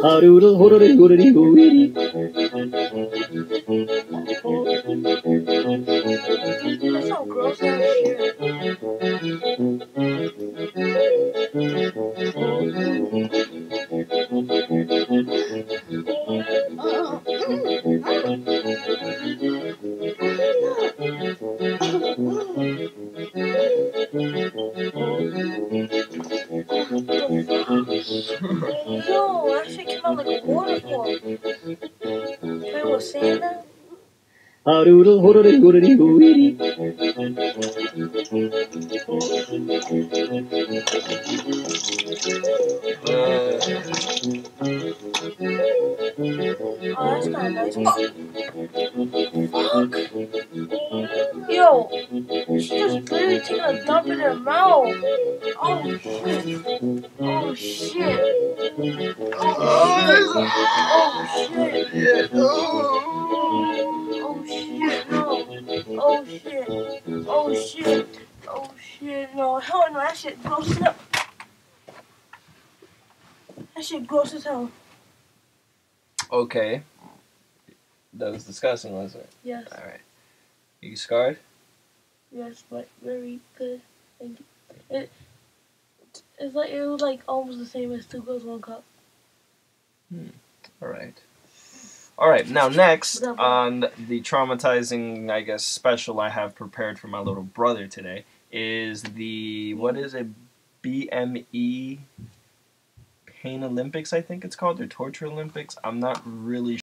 A doodle hoodle hoodle hoodle. That's some gross ass shit. Yo, that shit came out like a waterfall. It was Santa. A doodle hoodle hoodle hoodle. Oh, that's kind of nice. Fuck. Yo, she just literally taking a dump in her mouth. Oh shit. Oh shit. Oh shit. Oh shit. Oh shit. No. Oh shit. Oh shit. Oh shit. No. Hell no. That shit gross as hell. That shit gross as hell. Okay. That was disgusting, wasn't it? Yes. Alright. You scarred? Yes, but very good. Thank you. It's like it was like almost the same as 2 Girls 1 Cup. Alright. Alright, now next on the traumatizing, I guess, special I have prepared for my little brother today is the, what is it, BME Pain Olympics, I think it's called, or Torture Olympics. I'm not really